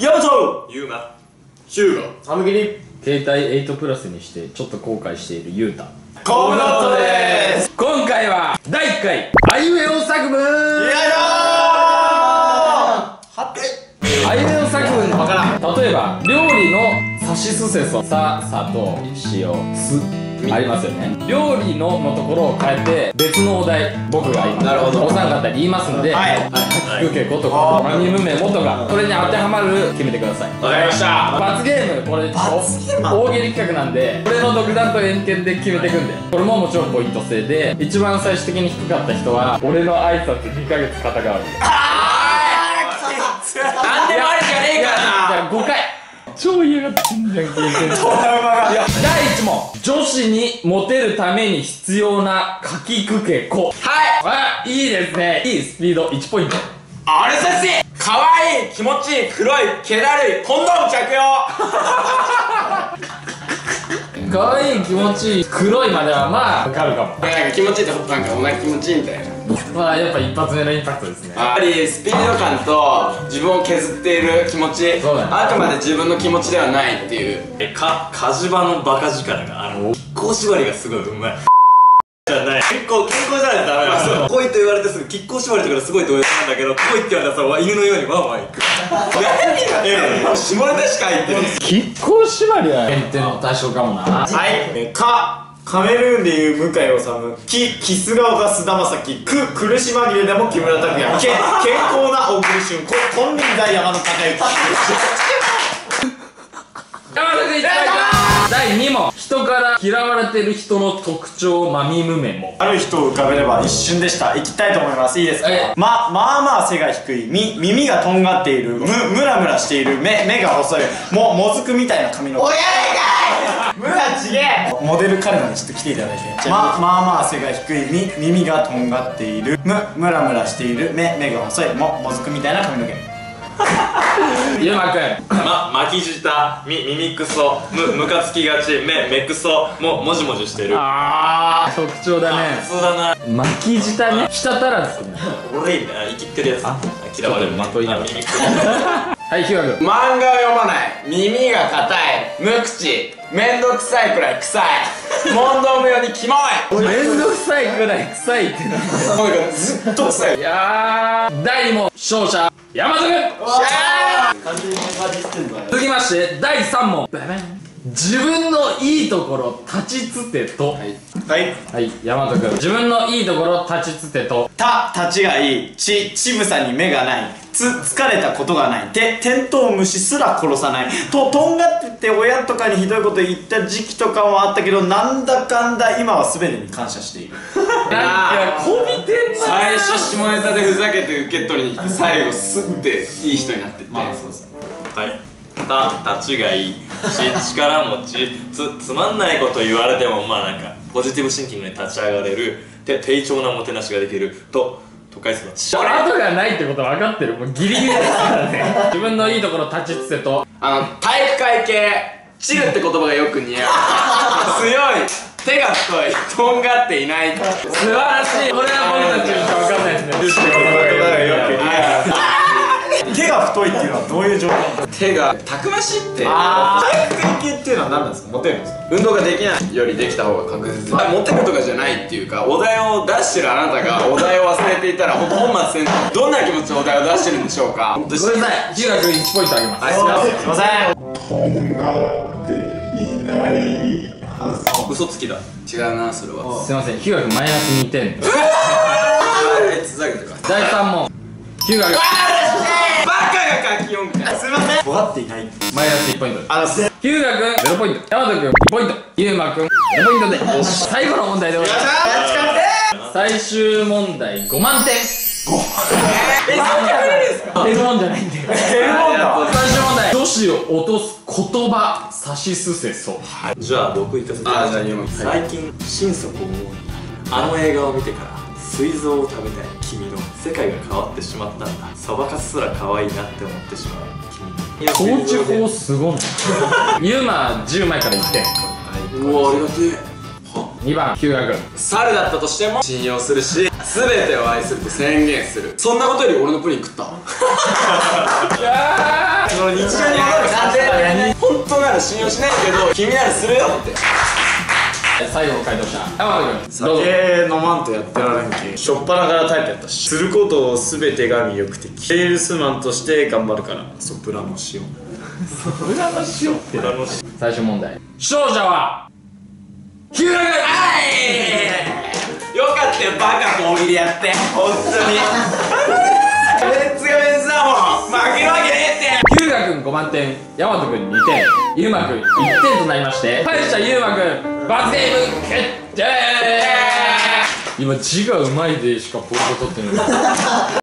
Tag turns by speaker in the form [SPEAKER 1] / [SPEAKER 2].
[SPEAKER 1] ヤマト
[SPEAKER 2] ユーマ、ヒューゴ、
[SPEAKER 1] ハムギリ、
[SPEAKER 3] 携帯8プラスにしてちょっと後悔しているユータ。
[SPEAKER 1] コブノットでーす。
[SPEAKER 3] 今回は第1回あいうえお作文。
[SPEAKER 1] よいしょー。はって
[SPEAKER 3] あいうえお作文のわからん。例えば料理のさしすせそ、さ、砂糖、塩、すありますよね。料理のところを変えて別のお題僕が今お三方に言いますので、
[SPEAKER 1] はい
[SPEAKER 3] かきくけことかマミムメモとかそれに当てはまる決めてください。
[SPEAKER 2] わかりました。
[SPEAKER 3] 罰ゲーム、これ大喜利企画なんで、これの独断と偏見で決めていくんで、これももちろんポイント制で、一番最終的に低かった人は俺の挨拶2ヶ月肩代わり。
[SPEAKER 2] なんでもありじゃねえかな。
[SPEAKER 3] じゃあ5回超嫌がってんじゃん、経験者。いや、第1問、女子にモテるために必要なかきくけこ。はい、いいですね。いいスピード、1ポイント。
[SPEAKER 2] あれさしかわいい、気持ちいい、黒い、気だるい、コンドーム着用。
[SPEAKER 3] かわいい、気持ちいい、黒いまではまあわかるかも。
[SPEAKER 2] なんか気持ちいいってなんかお前気持ちいいみたいな。
[SPEAKER 3] まあやっぱ一発目のインパクトですね。
[SPEAKER 2] やっぱりスピード感と自分を削っている気持ち、
[SPEAKER 3] そうだね、
[SPEAKER 2] あくまで自分の気持ちではないっていう。
[SPEAKER 4] 火事場のバカ力がこう縛りがすごいうまいじゃない。健康じゃないとダメなんですよ。来いと言われてすぐ亀甲縛りとかすごい同意なんだけど、来いって言われたらさ、犬のようにワンワン行く。何が下ネタしか言ってない。
[SPEAKER 3] 亀甲縛りは減点の対象かもな。
[SPEAKER 1] はい。カメルーンでいう向井治、キス顔が菅田将暉、苦し紛れでも木村拓哉、健康な小栗旬、金輪際山野孝之。
[SPEAKER 3] 山田君1回か。第2問、人から嫌われてる人の特徴マミムメモ。
[SPEAKER 1] ある人を浮かべれば一瞬でした。いきたいと思います。いいですか。まあ背が低い、耳がとんがっている、ムラムラしている、目が細い、もずくみたいな髪の毛。おやりかいムラちげえ。モデル彼らにちょっと来ていただいて、まあ背が低い、耳がとんがっている、ムラムラしている、目が細い、もずくみたいな髪の毛。
[SPEAKER 3] ゆうまくん、
[SPEAKER 4] 巻き舌、耳クソ、ムカつきがち、目クソ、もじもじしてる。
[SPEAKER 3] あー、特徴だね。
[SPEAKER 4] 普通だな。
[SPEAKER 3] 巻き舌ね、舌足らず。
[SPEAKER 4] 俺いいな、生きってるやつ。嫌われる。
[SPEAKER 3] まといながら。
[SPEAKER 4] 耳
[SPEAKER 3] はい、ひわくん。
[SPEAKER 2] 漫画を読まない、耳が硬い、無口、めんどくさいくらい臭い、問答無用にキモい。
[SPEAKER 3] めんどくさいくらい臭いってなんだよ。
[SPEAKER 2] 声がずっと臭い。
[SPEAKER 3] いやー、第2問、勝者山田君。続きまして第3問、自分のいいところ立ちつてと。はい、山田君、自分のいいところ立ちつてと。
[SPEAKER 1] 立ちがいい、ちぶさに目がない、疲れたことがない、テントウムシすら殺さない、とんがってて親とかにひどいこと言った時期とかもあったけど、なんだかんだ今は全てに感謝している。
[SPEAKER 3] なんかこびてんな。
[SPEAKER 2] 最初下ネタでふざけて受け取りに来て、最後すっていい人になってって。
[SPEAKER 4] はい。立ちがいい、力持ち、つまんないこと言われてもまあなんかポジティブシンキングに立ち上がれる、低調なもてなしができる都会育ち。
[SPEAKER 3] 後がないってこと分かってる。もうギリギリですからね。自分のいいところ立ちつてと。
[SPEAKER 2] 体育会系、チルって言葉がよく似合う。強い、手が太い、とんがっていない。
[SPEAKER 3] 素晴らしい。これは僕たちにしか分かんないですね。
[SPEAKER 1] 手が太いっていうのはどういう状況？
[SPEAKER 2] 手がたくましいって。
[SPEAKER 1] 体育会系っていうのは何なんですか？モテるんですか？
[SPEAKER 2] 運動ができないよりできた方が確実。モテるとかじゃないっていうか、お題を出してるあなたがお題を忘れていたら本末転倒。どんな気持ちでお題を出してるんでしょうか。
[SPEAKER 3] ごめんなさい、ひゅうがくん1ポイントあげます。
[SPEAKER 1] すいません。
[SPEAKER 4] 嘘つきだ。
[SPEAKER 2] 違うな、それは。
[SPEAKER 3] すいません、ひゅうがくんマイナス2点。
[SPEAKER 2] ふざけてか。
[SPEAKER 3] 第3問、ひゅうがくん
[SPEAKER 2] バカが書き読むか。
[SPEAKER 1] すいません。尖っていない。
[SPEAKER 3] マイナス1ポイント。ひゅうがくん0ポイント、山田くん2ポイント、ゆうまくん0ポイントで最後の問題でございます。最終問題5万点。
[SPEAKER 2] そんなくれるんですか。
[SPEAKER 3] 減るもんじゃないんだよ。最終問題、女子を落とす言葉さしすせそ。
[SPEAKER 4] じゃあ僕行かせてもらいます。最近心底思う。あの映画を見てから膵臓を食べたい君の世界が変わってしまったんだ。そばかすすら可愛いなって思ってしまう君の
[SPEAKER 3] 高知法すごい。ゆうま10枚から1点。
[SPEAKER 2] うわ、ありがてえ。
[SPEAKER 3] 2番ひゅうがくん。
[SPEAKER 2] 猿だったとしても信用するし、 全てを愛すると宣言する。そんなことより俺のプリン食ったわ。その日常に戻る過程本当なら信用しないけど君ならするよって。
[SPEAKER 3] 最後の回答者山本君、どうぞ。
[SPEAKER 1] 酒飲まんとやってられんけ、しょっぱなからタイプやったし、することを全てが魅力的、セールスマンとして頑張るからソプラノしよう。
[SPEAKER 3] 裏の塩って最終問題、勝者は日向君。
[SPEAKER 2] よかったよバカ大喜利やって本当に。メンツがメンツだもん、負けるわけねえって。
[SPEAKER 3] 日向君5万点、山本君2点、ゆうま君1点となりまして、敗者ゆうま君罰ゲーム決定。今字がうまいでしかポイント取ってない。